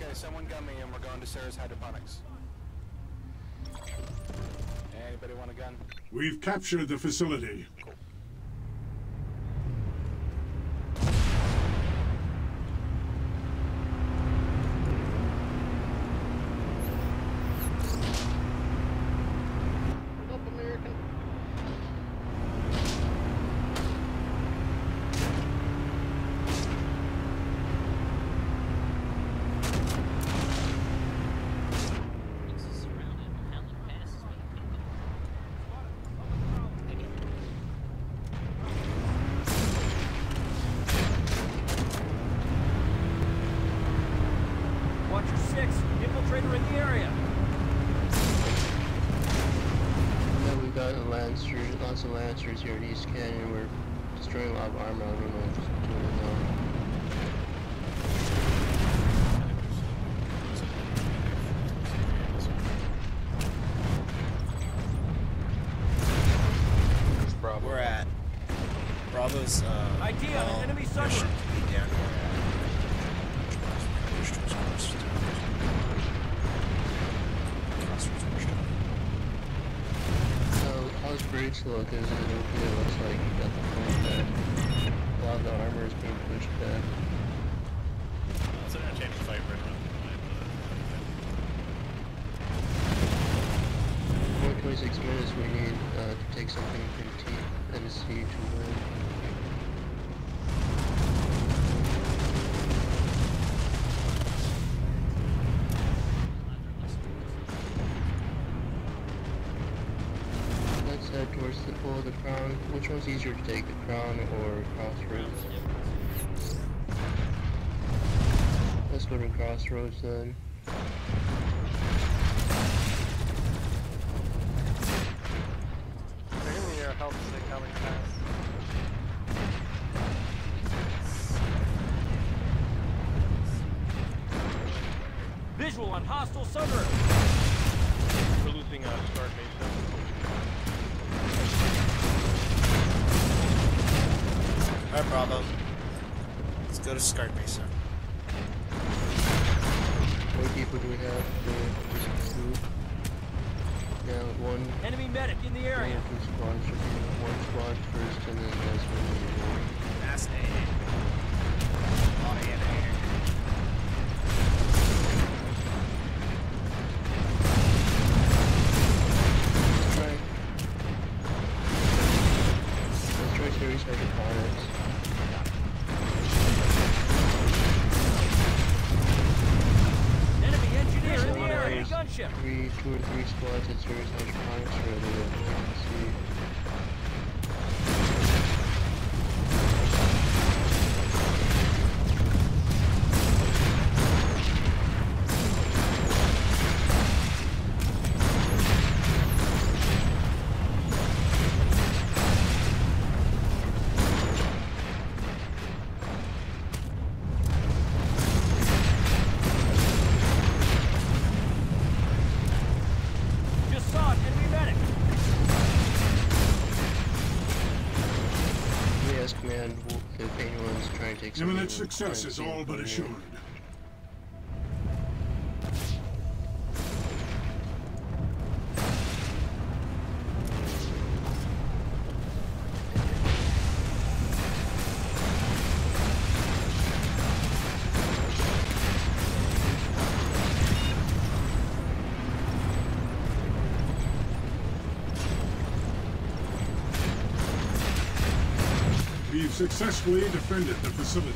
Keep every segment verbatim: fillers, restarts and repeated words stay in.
Someone gun me and we're going to Sarah's hydroponics. Anybody want a gun? We've captured the facility. Cool. Hold up, American. Watcher six, infiltrator in the area. Yeah, we've got a Lancer, lots of Lancers here at East Canyon. We're destroying a lot of armor. I don't know what's going on. Bravo. We're at Bravo's. Uh, I D on well, an enemy there submarine. should be down here. So, how's Briggs look? Is it okay? It looks like you got the point back. A lot of the armor is being pushed back. It's an entertaining fight right now. More twenty-six minutes we need uh, to take something from T Tennessee to win. Let's head towards the pull of the Crown. Which one's easier to take, the Crown or Crossroads? Let's go to Crossroads then. They're giving me your help as they coming fast. Visual on hostile submarine. We're losing uh, Scarface. Alright, Bravo. Let's go to Scarface. Sir. How many people do we have? Two. Now one. Enemy medic in the area. One, two squads. Should be one squad first, and then that's when we go. Fascinating. A lot of enemy here. Let's try. Let's try series hydroponics. Enemy engineer in the area. Gunship. Three, two or three squads at series hydroponics ready to see. Just saw it. Enemy medic. We ask command if anyone's trying to take something. Imminent success is all but assured. We've successfully defended the facility.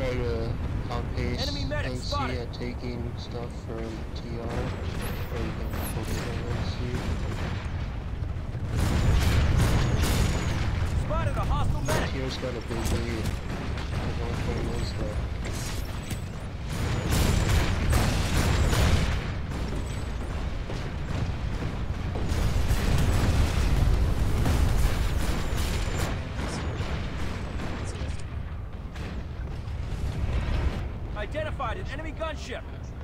try to outpace Enemy medic N C spotted. at taking stuff from T R, or you can focus on N C. Spotted a hostile medic. T R's got a big lead. There's only twenty minutes left. Identified an enemy gunship.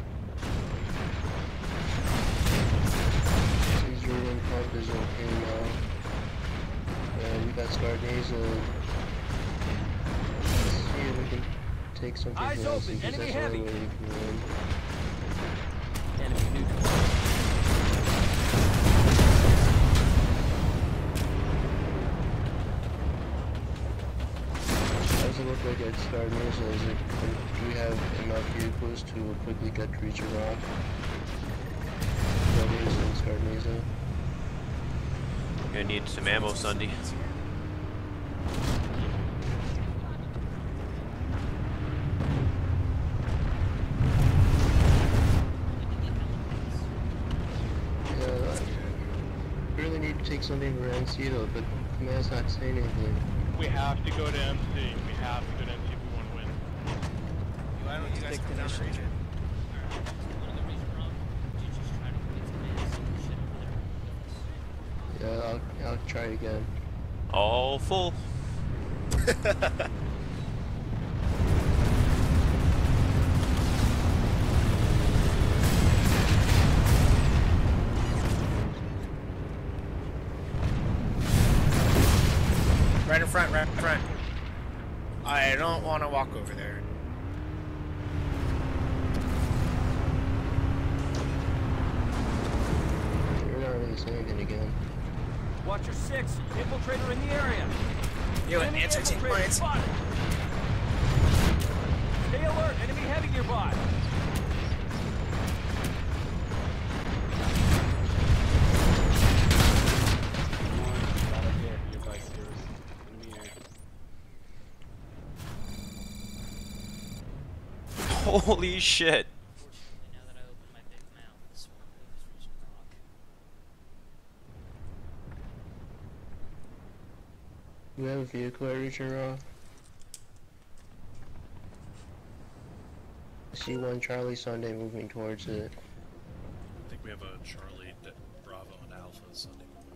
Caesar and Pump is okay now. And we got Scardaza. Let's see if we can take something Eyes from N C, open, because enemy that's the only heavy. way we can win. Enemy neutral. Does it look like at Scardaza? Is it, do we have enough vehicles to quickly get Reacher off? Scardaza and Scardaza. Gonna need some ammo, Sunday. Yeah, I really need to take something for N C though, but Command's not saying anything. We have to go to M C. We have to go to M C if we want to win. Why don't you guys come down to region? Yeah, I'll, I'll try again. All full. Right in front, right in front. I don't want to walk over there. You're not really saying anything again. Watcher six, infiltrator in the area. You Enemy answer team infiltrator points. spotted. Stay alert, enemy heavy nearby. Holy shit. Do we have a vehicle at Reacher Raw? C one Charlie Sunday moving towards it. I think we have a Charlie, D- Bravo, and Alpha Sunday moving.